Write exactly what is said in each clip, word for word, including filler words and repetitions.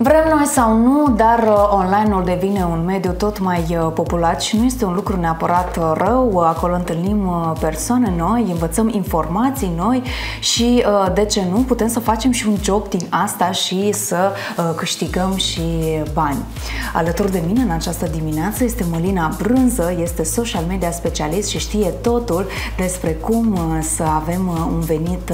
Vrem noi sau nu, dar online-ul devine un mediu tot mai populat și nu este un lucru neapărat rău. Acolo întâlnim persoane noi, învățăm informații noi și, de ce nu, putem să facem și un job din asta și să câștigăm și bani. Alături de mine în această dimineață este Mălina Brânză, este social media specialist și știe totul despre cum să avem un venit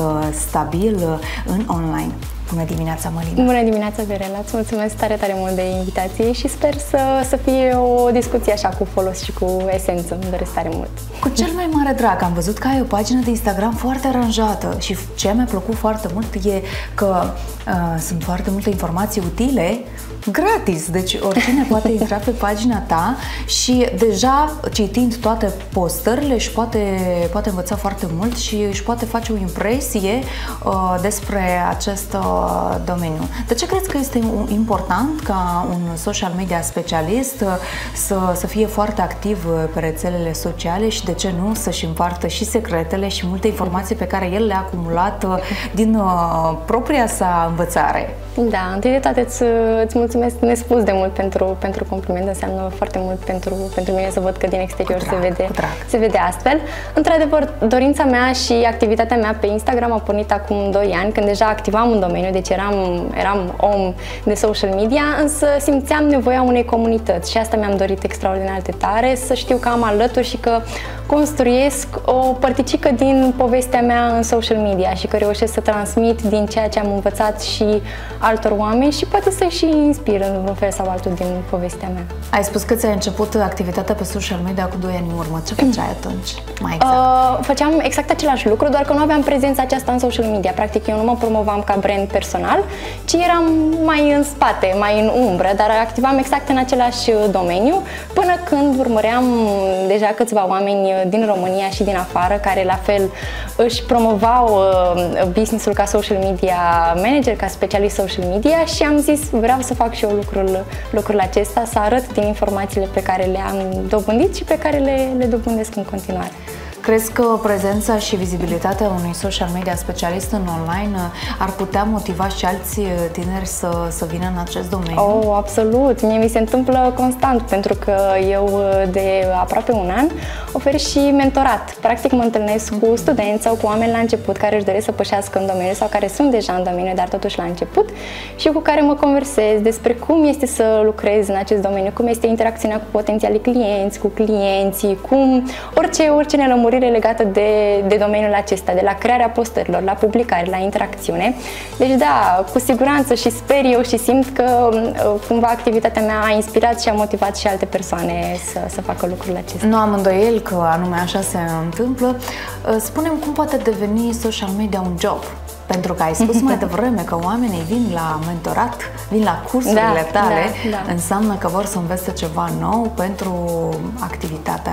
stabil în online. Bună dimineața, Mălina! Bună dimineața, Verela! Îți mulțumesc tare, tare mult de invitație și sper să, să fie o discuție așa cu folos și cu esență. Îmi doresc tare mult! Cu cel mai mare drag! Am văzut că ai o pagină de Instagram foarte aranjată și ce mi-a plăcut foarte mult e că uh, sunt foarte multe informații utile gratis, deci oricine poate intra pe pagina ta și deja citind toate postările își poate, poate învăța foarte mult și își poate face o impresie uh, despre acest uh, domeniu. De ce crezi că este important ca un social media specialist uh, să, să fie foarte activ pe rețelele sociale și de ce nu să-și împartă și secretele și multe informații pe care el le-a acumulat uh, din uh, propria sa învățare? Da, întâi de toate îți, îți mulțumesc nespus de mult pentru, pentru compliment, înseamnă foarte mult pentru, pentru mine să văd că din exterior drag, se, vede, se vede astfel. Într-adevăr, dorința mea și activitatea mea pe Instagram a pornit acum doi ani, când deja activam un domeniu, deci eram, eram om de social media, însă simțeam nevoia unei comunități și asta mi-am dorit extraordinar de tare, să știu că am alături și că construiesc o părticică din povestea mea în social media și că reușesc să transmit din ceea ce am învățat și altor oameni și poate să și inspiră în un fel sau altul din povestea mea. Ai spus că ți-ai început activitatea pe social media cu doi ani în urmă. Ce făceai atunci? Mai exact. Uh, făceam exact același lucru, doar că nu aveam prezența aceasta în social media. Practic eu nu mă promovam ca brand personal, ci eram mai în spate, mai în umbră, dar activam exact în același domeniu, până când urmăream deja câțiva oameni din România și din afară, care la fel își promovau business-ul ca social media manager, ca specialist social media și am zis vreau să fac și eu lucrul, lucrul acesta, să arăt din informațiile pe care le-am dobândit și pe care le, le dobândesc în continuare. Crezi că prezența și vizibilitatea unui social media specialist în online ar putea motiva și alți tineri să, să vină în acest domeniu? Oh, absolut! Mie mi se întâmplă constant, pentru că eu de aproape un an ofer și mentorat. Practic mă întâlnesc cu studenți sau cu oameni la început care își doresc să pășească în domeniu sau care sunt deja în domeniu, dar totuși la început și cu care mă conversez despre cum este să lucrez în acest domeniu, cum este interacțiunea cu potențialii clienți, cu clienții, cum orice, orice nelămurire legată de, de domeniul acesta, de la crearea postărilor, la publicare, la interacțiune. Deci da, cu siguranță și sper eu și simt că cumva activitatea mea a inspirat și a motivat și alte persoane să, să facă lucrul acesta. Nu am îndoiel că anume așa se întâmplă. Spune-mi, cum poate deveni social media un job? Pentru că ai spus mai devreme că oamenii vin la mentorat, vin la cursurile da, tale, da, da. Înseamnă că vor să învețe ceva nou pentru activitatea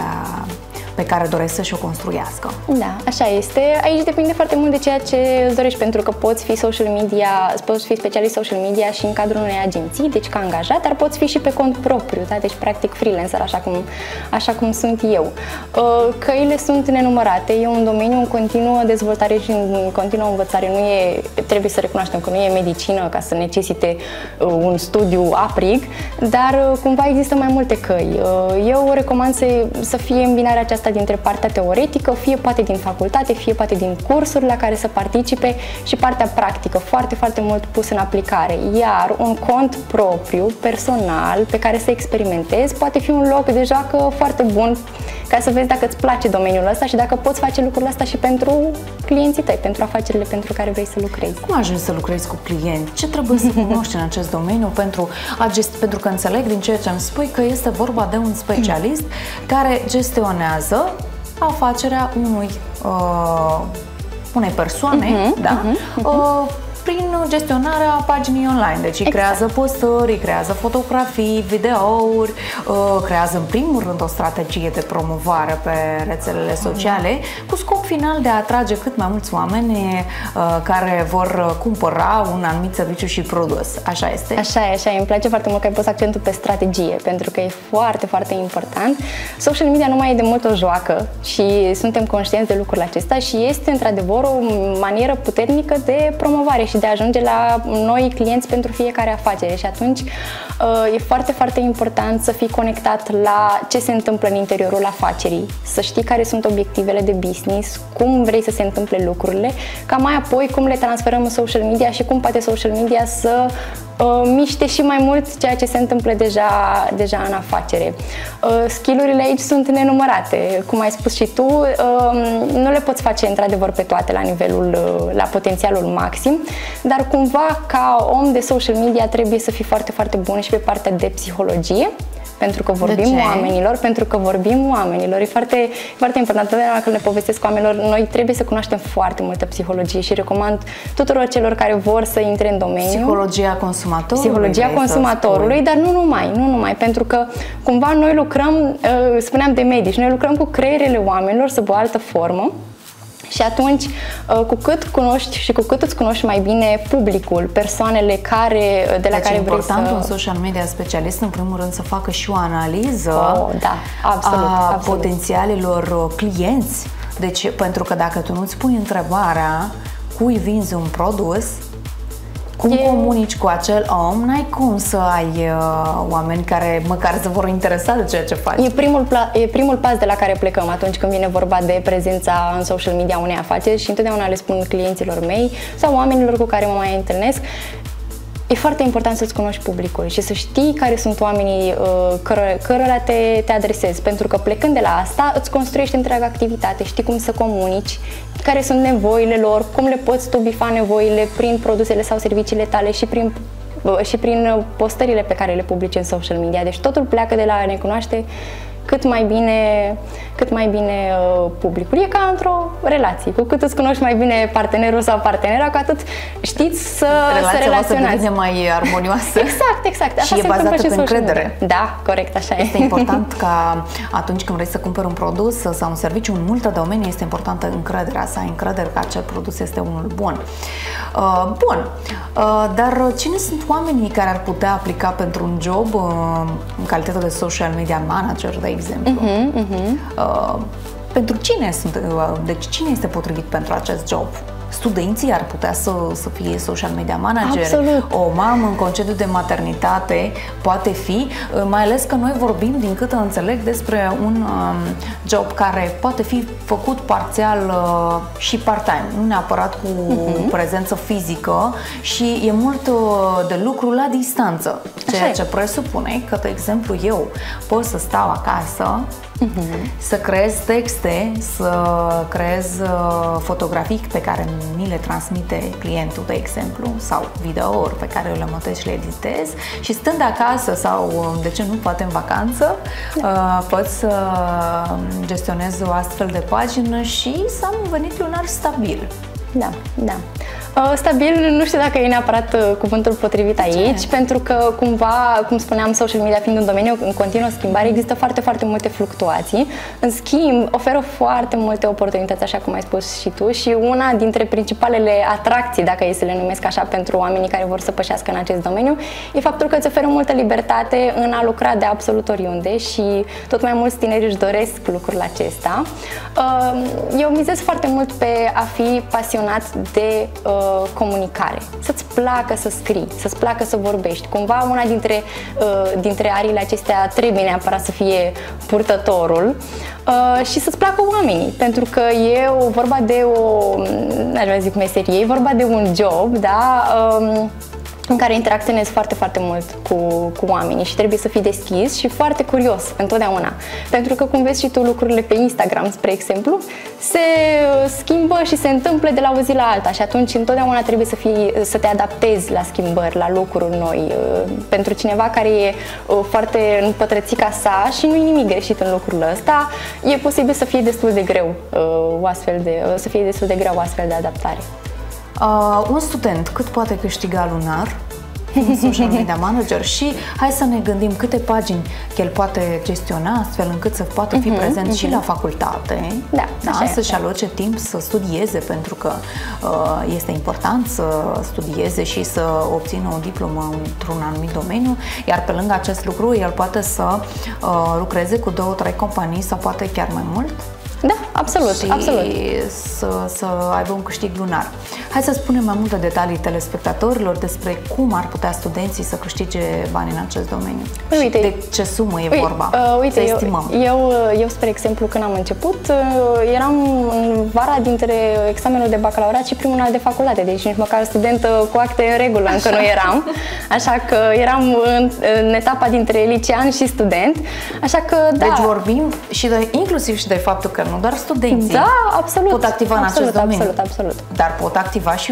pe care doresc să și-o construiască. Da, așa este. Aici depinde foarte mult de ceea ce îți dorești, pentru că poți fi social media, poți fi specialist social media și în cadrul unei agenții, deci ca angajat, dar poți fi și pe cont propriu, da? Deci practic freelancer, așa cum, așa cum sunt eu. Căile sunt nenumărate, e un domeniu în continuă dezvoltare și în continuă învățare. Nu e, trebuie să recunoaștem că nu e medicină ca să necesite un studiu aprig, dar cumva există mai multe căi. Eu recomand să, să fie îmbinarea aceasta dintre partea teoretică, fie poate din facultate, fie poate din cursuri la care să participe și partea practică, foarte, foarte mult pus în aplicare. Iar un cont propriu, personal, pe care să experimentezi, poate fi un loc de joacă foarte bun ca să vezi dacă îți place domeniul ăsta și dacă poți face lucrul ăsta și pentru clienții tăi, pentru afacerile pentru care vrei să lucrezi. Cum ajungi să lucrezi cu clienți? Ce trebuie să cunoști în acest domeniu pentru, a gest... pentru că înțeleg din ceea ce îmi spui că este vorba de un specialist care gestionează afacerea unui, uh, unei persoane, uh-huh, da? Uh-huh, uh-huh. prin gestionarea paginii online. Deci îi exact. creează postări, îi creează fotografii, videouri, uh, creează în primul rând o strategie de promovare pe rețelele sociale, uh-huh. cu scop final de a atrage cât mai mulți oameni uh, care vor cumpăra un anumit serviciu și produs. Așa este? Așa e, așa e. Îmi place foarte mult că ai pus accentul pe strategie, pentru că e foarte, foarte important. Social media nu mai e de mult o joacă și suntem conștienți de lucrul acesta și este într-adevăr o manieră puternică de promovare și și de a ajunge la noi clienți pentru fiecare afacere. Și atunci e foarte, foarte important să fii conectat la ce se întâmplă în interiorul afacerii, să știi care sunt obiectivele de business, cum vrei să se întâmple lucrurile, ca mai apoi cum le transferăm în social media și cum poate social media să uh, miște și mai mult ceea ce se întâmplă deja, deja în afacere. Uh, Skill-urile aici sunt nenumărate, cum ai spus și tu, uh, nu le poți face într-adevăr pe toate la nivelul, uh, la potențialul maxim, dar cumva ca om de social media trebuie să fii foarte, foarte bun și pe partea de psihologie, pentru că vorbim oamenilor, pentru că vorbim oamenilor. E foarte, foarte important. Totdeauna când le povestesc oamenilor, noi trebuie să cunoaștem foarte multă psihologie și recomand tuturor celor care vor să intre în domeniu. Psihologia consumatorului. Psihologia consumatorului, dar nu numai, nu numai, pentru că cumva noi lucrăm, spuneam de medici, noi lucrăm cu creierele oamenilor sub o altă formă. Și atunci, cu cât cunoști și cu cât îți cunoști mai bine publicul, persoanele care, de la deci care vrei să... important un social media specialist, în primul rând, să facă și o analiză oh, da, absolut, a absolut. potențialilor clienți. Deci, pentru că dacă tu nu-ți pui întrebarea cui vinzi un produs, cum e... comunici cu acel om, n-ai cum să ai uh, oameni care măcar să vor interesa de ceea ce faci. E primul, e primul pas de la care plecăm atunci când vine vorba de prezența în social media unei afaceri și întotdeauna le spun clienților mei sau oamenilor cu care mă mai întâlnesc. E foarte important să-ți cunoști publicul și să știi care sunt oamenii uh, căr- cărora te, te adresezi, pentru că plecând de la asta îți construiești întreaga activitate, știi cum să comunici, care sunt nevoile lor, cum le poți tu bifa nevoile prin produsele sau serviciile tale și prin, uh, și prin postările pe care le publici în social media. Deci totul pleacă de la a ne cunoaște cât mai bine, cât mai bine uh, publicul. E ca într-o relație. Cu cât îți cunoști mai bine partenerul sau partenera, cu atât știți să, relația să relaționați. Devine mai armonioasă. Exact, exact. Așa și e bazată pe încredere. Da, corect, așa este e. important ca atunci când vrei să cumperi un produs sau un serviciu în multe domenii, este importantă încrederea, să ai încredere că acel produs este unul bun. Uh, bun, uh, dar cine sunt oamenii care ar putea aplica pentru un job uh, în calitate de social media manager, de exemplu? Uh-huh, uh-huh. Uh, pentru cine sunt, uh, deci cine este potrivit pentru acest job? Studenții ar putea să, să fie social media manager. Absolut. O mamă în concediu de maternitate poate fi, mai ales că noi vorbim, din cât înțeleg, despre un um, job care poate fi făcut parțial uh, și part-time, nu neapărat cu uh-huh. prezență fizică, și e mult uh, de lucru la distanță, ceea ce presupune că, de exemplu, eu pot să stau acasă, uh-huh. să creez texte, să creez uh, fotografii pe care mi le transmite clientul, de exemplu, sau videouri pe care le montez și le editez, și stând acasă sau, de ce nu, poate în vacanță, uh, pot să gestionez o astfel de pagină și să am un venit lunar stabil. Da, da. Stabil, nu știu dacă e neapărat uh, cuvântul potrivit aici, ce? Pentru că cumva, cum spuneam, social media fiind un domeniu în continuă schimbare, există foarte, foarte multe fluctuații. În schimb, oferă foarte multe oportunități, așa cum ai spus și tu, și una dintre principalele atracții, dacă e să le numesc așa, pentru oamenii care vor să pășească în acest domeniu, e faptul că îți oferă multă libertate în a lucra de absolut oriunde și tot mai mulți tineri își doresc lucrul acesta. Eu mizez foarte mult pe a fi pasionat de uh, comunicare, să-ți placă să scrii, să-ți placă să vorbești. Cumva una dintre, uh, dintre ariile acestea trebuie neapărat să fie purtătorul uh, și să-ți placă oamenii, pentru că e o, vorba de o, n-aș vrea zic meserie, e vorba de un job, da? Um, în care interacționezi foarte, foarte mult cu, cu oamenii și trebuie să fii deschis și foarte curios întotdeauna. Pentru că, cum vezi și tu, lucrurile pe Instagram, spre exemplu, se schimbă și se întâmplă de la o zi la alta și atunci întotdeauna trebuie să, fii, să te adaptezi la schimbări, la lucruri noi. Pentru cineva care e foarte împătrățit ca sa și nu e nimic greșit în lucrul ăsta, e posibil să fie destul de greu o astfel de, să fie destul de greu o astfel de adaptare. Uh, un student cât poate câștiga lunar un social media manager și hai să ne gândim câte pagini că el poate gestiona astfel încât să poată fi uh-huh, prezent uh-huh. și la facultate, da, da, să-și aloce timp să studieze, pentru că uh, este important să studieze și să obțină o diplomă într-un anumit domeniu, iar pe lângă acest lucru el poate să uh, lucreze cu două, trei companii sau poate chiar mai mult. Da, Absolut, și absolut. Să, să aibă un câștig lunar. Hai să spunem mai multe detalii telespectatorilor despre cum ar putea studenții să câștige bani în acest domeniu. Păi, uite, de ce sumă e ui, vorba? Uh, uite, să eu, estimăm. Eu, eu, spre exemplu, când am început, uh, eram în vara dintre examenul de bacalaureat și primul an de facultate, deci nici măcar studentă cu acte în regulă încă nu eram, așa că eram în, în etapa dintre licean și student, așa că da. Deci vorbim și de, inclusiv și de faptul că nu doar studenții da, absolut, pot activa în absolut, acest domeniu, absolut, absolut. dar pot activa și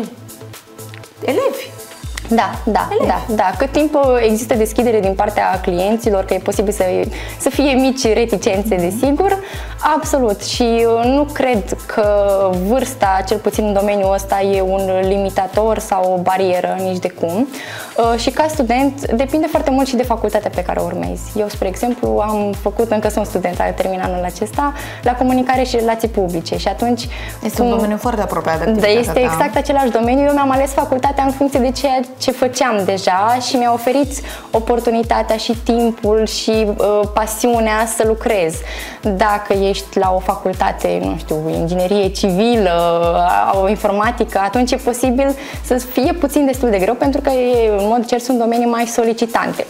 elevi. Da, da, Elevi. da, da. Cât timp există deschidere din partea clienților, că e posibil să, să fie mici reticențe, desigur, absolut. Și nu cred că vârsta, cel puțin în domeniul ăsta, e un limitator sau o barieră, nici de cum. Și ca student, depinde foarte mult și de facultatea pe care o urmezi. Eu, spre exemplu, am făcut, încă sunt student, al termin anul acesta, la comunicare și relații publice și atunci... Este un domeniu foarte apropiat de Da, este exact același domeniu. Eu mi-am ales facultatea în funcție de ceea ce făceam deja și mi-a oferit oportunitatea și timpul și uh, pasiunea să lucrez. Dacă ești la o facultate, nu știu, inginerie civilă, o informatică, atunci e posibil să fie puțin destul de greu, pentru că e, în mod cert sunt domenii mai solicitante.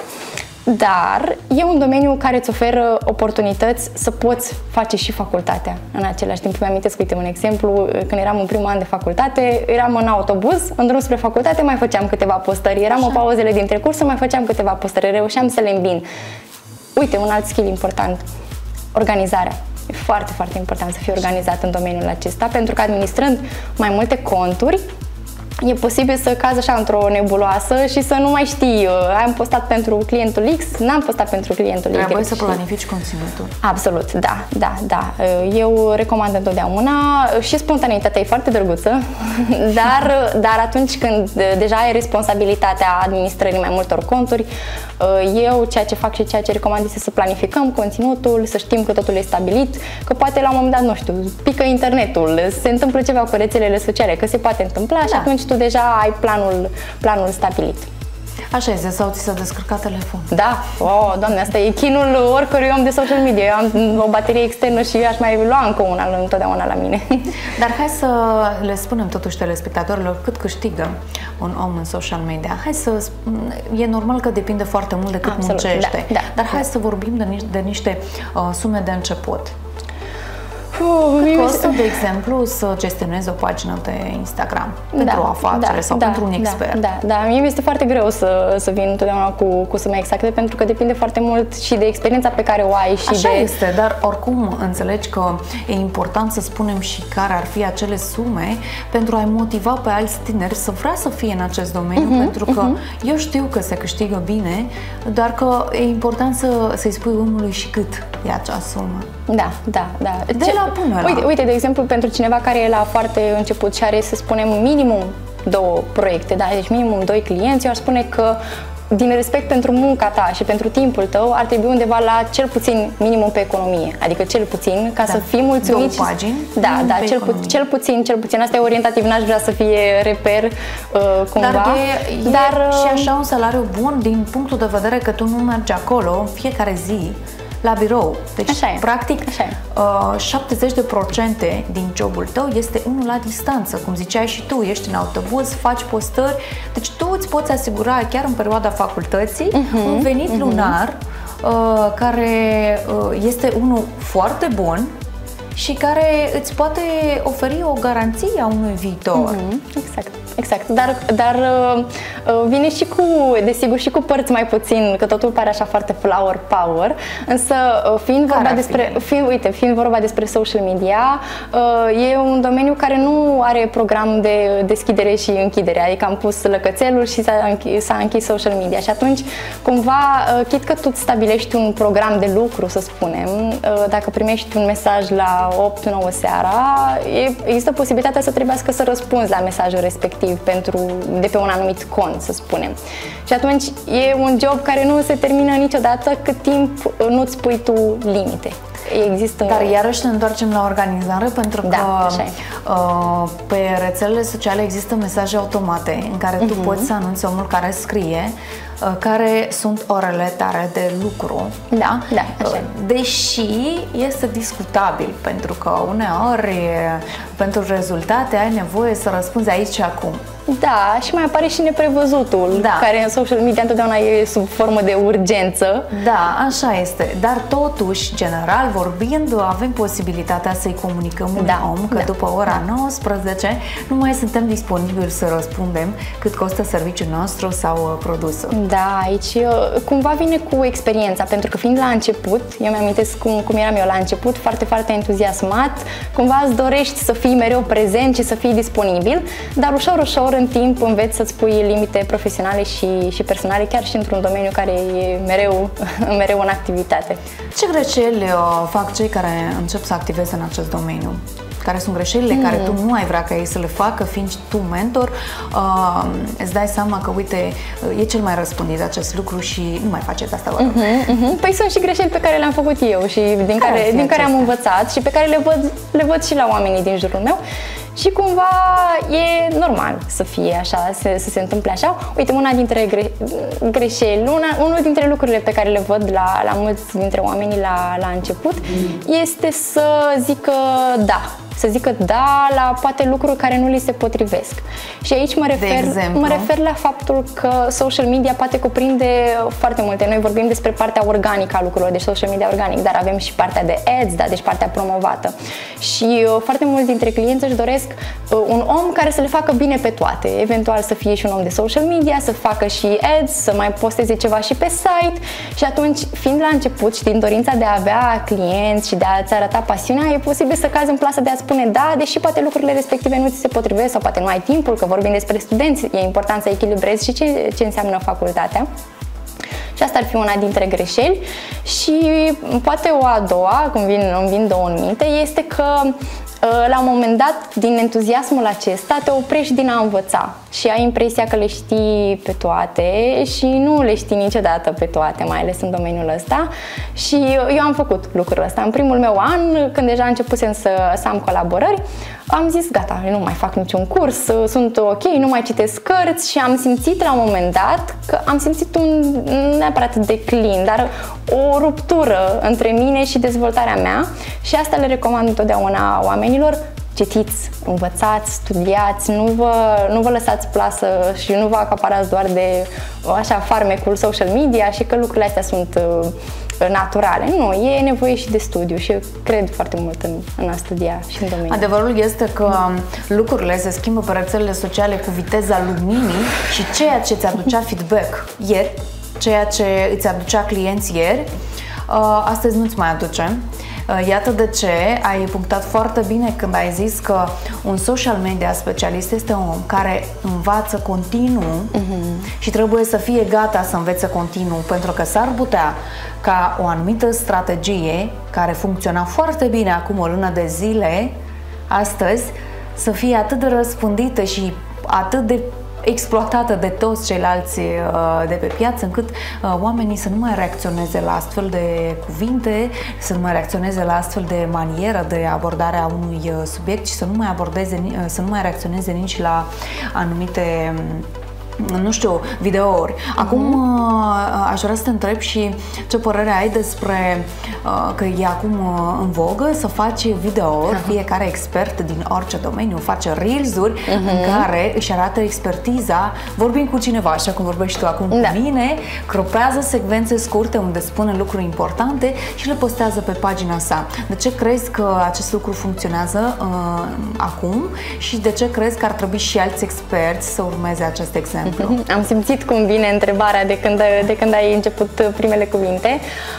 Dar e un domeniu care îți oferă oportunități să poți face și facultatea în același timp. Îmi amintesc, uite, un exemplu, când eram în primul an de facultate, eram în autobuz, în drum spre facultate, mai făceam câteva postări, eram Așa. în pauzele dintre cursuri, mai făceam câteva postări, reușeam să le îmbin. Uite, un alt skill important, organizarea. E foarte, foarte important să fii organizat în domeniul acesta, pentru că administrând mai multe conturi, e posibil să cazi așa într-o nebuloasă și să nu mai știi, am postat pentru clientul X, n-am postat pentru clientul Y. Trebuie să planifici conținutul. Absolut, da, da, da. Eu recomand întotdeauna și spontaneitatea e foarte drăguță, dar, dar atunci când deja ai responsabilitatea administrării mai multor conturi, eu ceea ce fac și ceea ce recomand este să planificăm conținutul, să știm că totul e stabilit, că poate la un moment dat, nu știu, pică internetul, se întâmplă ceva cu rețelele sociale, că se poate întâmpla și da. atunci tu deja ai planul, planul stabilit. Așa este, sau ți s-a descărcat telefonul. Da, oh, Doamne, asta e chinul oricărui om de social media. Eu am o baterie externă și eu aș mai lua încă una întotdeauna la mine. Dar hai să le spunem totuși telespectatorilor cât câștigă un om în social media. Hai să, e normal că depinde foarte mult de cât Absolut, muncește, da, da, dar hai da. să vorbim de, ni de niște uh, sume de început. Uh, Cât costă, de exemplu, să gestionezi o pagină pe Instagram pentru da, o afacere da, sau da, pentru un expert? Da, da, da. Mie mi este foarte greu să, să vin întotdeauna cu, cu sume exacte, pentru că depinde foarte mult și de experiența pe care o ai. Și Așa de... este, dar oricum înțelegi că e important să spunem și care ar fi acele sume pentru a-i motiva pe alți tineri să vrea să fie în acest domeniu, uh-huh, pentru că uh-huh. eu știu că se câștigă bine, dar că e important să, să-i spui omului și cât e acea sumă. Da, da, da. De la până la... Uite, uite, de exemplu, pentru cineva care e la foarte început și are, să spunem, minimum două proiecte, da? Deci minimum doi clienți, eu aș spune că din respect pentru munca ta și pentru timpul tău, ar trebui undeva la cel puțin minimum pe economie. Adică cel puțin, ca da. să fii mulțumit. Două pagini? Da, da, cel, pu cel puțin, cel puțin. Asta e orientativ, n-aș vrea să fie reper uh, cumva. Dar e, e dar, și așa un salariu bun din punctul de vedere că tu nu mergi acolo în fiecare zi la birou. Deci, așa e. practic, așa e. Uh, șaptezeci la sută din jobul tău este unul la distanță. Cum ziceai și tu, ești în autobuz, faci postări. Deci tu îți poți asigura, chiar în perioada facultății, uh-huh, un venit uh-huh. lunar uh, care uh, este unul foarte bun și care îți poate oferi o garanție a unui viitor. Uh-huh. Exact. Exact, dar, dar uh, vine și cu, desigur, și cu părți mai puțin, că totul pare așa foarte flower power, însă uh, fiind vorba despre, fiind, uite, fiind vorba despre social media, uh, e un domeniu care nu are program de deschidere și închidere, adică am pus lăcățelul și s-a închis, s-a închis social media și atunci, cumva, uh, chit că tu îți stabilești un program de lucru, să spunem, uh, dacă primești un mesaj la opt nouă seara, e, există posibilitatea să trebuiască să răspunzi la mesajul respectiv pentru, de pe un anumit cont, să spunem. Și atunci e un job care nu se termină niciodată cât timp nu-ți pui tu limite. există... Dar iarăși ne întoarcem la organizare, pentru că da, uh, pe rețelele sociale există mesaje automate în care tu uh-huh. poți să anunți omul care scrie uh, care sunt orele tale de lucru. Da, da, așa. Deși este discutabil, pentru că uneori pentru rezultate ai nevoie să răspunzi aici și acum. Da, și mai apare și neprevăzutul, da. care în social media întotdeauna e sub formă de urgență. Da, așa este. Dar totuși, general vorbind, avem posibilitatea să-i comunicăm un da. om că da. după ora nouăsprezece nu mai suntem disponibili să răspundem cât costă serviciul nostru sau produsul. Da, aici cumva vine cu experiența, pentru că fiind la început, eu mi-amintesc cum, cum eram eu la început, foarte, foarte entuziasmat, cumva îți dorești să fii mereu prezent și să fii disponibil, dar ușor, ușor în timp înveți să-ți pui limite profesionale și, și personale, chiar și într-un domeniu care e mereu, mereu în activitate. Ce greșeli fac cei care încep să activeze în acest domeniu? Care sunt greșelile mm. care tu nu ai vrea ca ei să le facă, fiind tu mentor, uh, îți dai seama că, uite, e cel mai răspândit acest lucru și nu mai faceți asta, vă rog. Uh-huh, uh-huh. Păi sunt și greșeli pe care le-am făcut eu și din care, care, din care am învățat și pe care le văd, le văd și la oamenii din jurul meu. Și cumva e normal să fie așa, să, să se întâmple așa. Uite, una dintre gre greșeli, una, unul dintre lucrurile pe care le văd la, la mulți dintre oamenii la, la început mm. este să zică da. Să zică da la poate lucruri care nu li se potrivesc. Și aici mă refer, mă refer la faptul că social media poate cuprinde foarte multe. Noi vorbim despre partea organică a lucrurilor, deci social media organic, dar avem și partea de ads, da, deci partea promovată. Și uh, foarte mulți dintre clienți își doresc uh, un om care să le facă bine pe toate. Eventual să fie și un om de social media, să facă și ads, să mai posteze ceva și pe site. Și atunci, fiind la început și din dorința de a avea clienți și de a-ți arăta pasiunea, e posibil să cazi în plasă de a spune da, deși poate lucrurile respective nu ți se potrivesc sau poate nu ai timpul, că vorbim despre studenți, e important să echilibrezi și ce, ce înseamnă facultatea. Și asta ar fi una dintre greșeli. Și poate o a doua, cum vin, îmi vin două în minte, este că la un moment dat, din entuziasmul acesta, te oprești din a învăța și ai impresia că le știi pe toate și nu le știi niciodată pe toate, mai ales în domeniul ăsta. Și eu am făcut lucrul ăsta. În primul meu an, când deja începusem să, să am colaborări, am zis, gata, nu mai fac niciun curs, sunt ok, nu mai citesc cărți și am simțit la un moment dat că am simțit un, neapărat declin, dar o ruptură între mine și dezvoltarea mea și asta le recomand întotdeauna oamenilor. Citiți, învățați, studiați, nu vă, nu vă lăsați plasă și nu vă acaparați doar de așa farmecul social media și că lucrurile astea sunt uh, naturale. Nu, e nevoie și de studiu și eu cred foarte mult în, în a studia și în domeniu. Adevărul este că lucrurile se schimbă pe rețelele sociale cu viteza luminii și ceea ce îți aducea feedback ieri, ceea ce îți aducea clienți ieri, uh, astăzi nu-ți mai aduce. Iată de ce ai punctat foarte bine când ai zis că un social media specialist este un om care învață continuu uh-huh. și trebuie să fie gata să învețe continuu, pentru că s-ar putea ca o anumită strategie care funcționa foarte bine acum o lună de zile, astăzi, să fie atât de răspândită și atât de exploatată de toți ceilalți uh, de pe piață, încât uh, oamenii să nu mai reacționeze la astfel de cuvinte, să nu mai reacționeze la astfel de manieră de abordare a unui uh, subiect și să nu mai abordeze, uh, să nu mai reacționeze nici la anumite nu știu, videouri. Acum uh-huh. aș vrea să te întreb și ce părere ai despre uh, că e acum uh, în vogă să faci videouri, uh-huh. fiecare expert din orice domeniu face reels-uri uh-huh. în care își arată expertiza, vorbim cu cineva, așa cum vorbești tu acum da. cu mine, cropează secvențe scurte unde spune lucruri importante și le postează pe pagina sa. De ce crezi că acest lucru funcționează uh, acum și de ce crezi că ar trebui și alți experți să urmeze acest exemplu? Am simțit cum vine întrebarea de când, de când ai început primele cuvinte.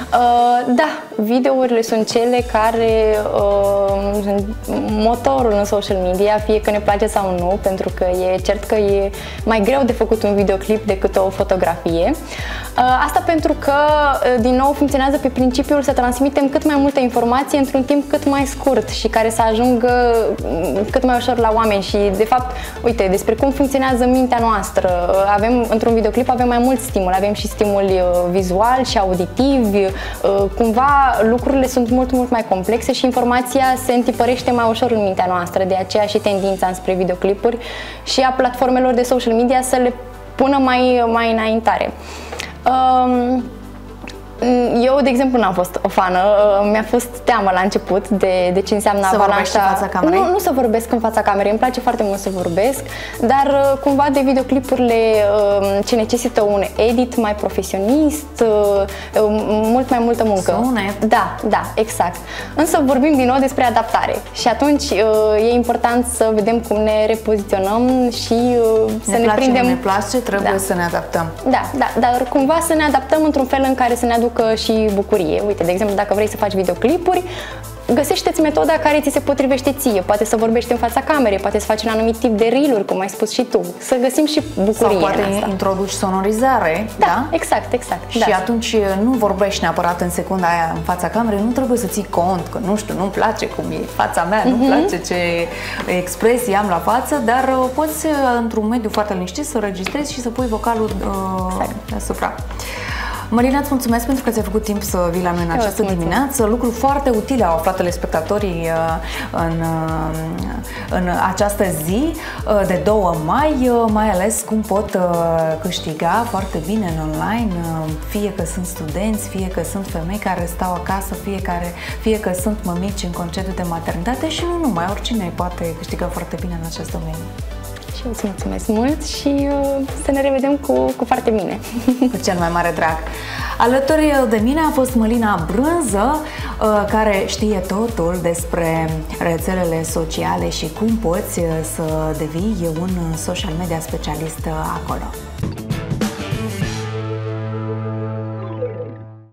Uh, da, videourile sunt cele care uh, sunt motorul în social media, fie că ne place sau nu, pentru că e cert că e mai greu de făcut un videoclip decât o fotografie. Uh, asta pentru că, uh, din nou, funcționează pe principiul să transmitem cât mai multă informație într-un timp cât mai scurt și care să ajungă cât mai ușor la oameni și, de fapt, uite, despre cum funcționează mintea noastră. Avem, într-un videoclip avem mai mult stimul, avem și stimuli vizual și auditivi, cumva lucrurile sunt mult, mult mai complexe și informația se întipărește mai ușor în mintea noastră, de aceea și tendința înspre videoclipuri și a platformelor de social media să le pună mai, mai înaintare. Um, Eu, de exemplu, n-am fost o fană, mi-a fost teamă la început de, de ce înseamnă să avalanșa. În fața camerei? Nu, nu să vorbesc în fața camerei, îmi place foarte mult să vorbesc, dar cumva de videoclipurile ce necesită un edit mai profesionist, mult mai multă muncă. Sunet. Da, da, exact. Însă vorbim din nou despre adaptare și atunci e important să vedem cum ne repoziționăm și să ne, ne place, prindem... ne place, trebuie da. să ne adaptăm. Da, da, dar cumva să ne adaptăm într-un fel în care să ne aducă și bucurie. Uite, de exemplu, dacă vrei să faci videoclipuri, găsește-ți metoda care ți se potrivește ție. Poate să vorbești în fața camerei, poate să faci un anumit tip de reel-uri, cum ai spus și tu. Să găsim și bucurie. Sau poate în asta. introduci sonorizare, da? da? Exact, exact. Și da. atunci nu vorbești neapărat în secunda aia în fața camerei, nu trebuie să ții cont că, nu știu, nu-mi place cum e fața mea, uh-huh. nu-mi place ce expresii am la față, dar poți într-un mediu foarte liniștit să registrezi și să pui vocalul uh, exact. deasupra. Mălina, îți mulțumesc pentru că ți-ai făcut timp să vii la noi în Eu această dimineață. Lucruri foarte utile au aflat telespectatorii în, în această zi de doi mai, mai ales cum pot câștiga foarte bine în online, fie că sunt studenți, fie că sunt femei care stau acasă, fie, care, fie că sunt mămici în concediu de maternitate și nu numai, oricine poate câștiga foarte bine în acest domeniu. Și eu îți mulțumesc mult și uh, să ne revedem cu, cu foarte bine. Cu cel mai mare drag. Alături de mine a fost Mălina Brânză, uh, care știe totul despre rețelele sociale și cum poți să devii un social media specialist acolo.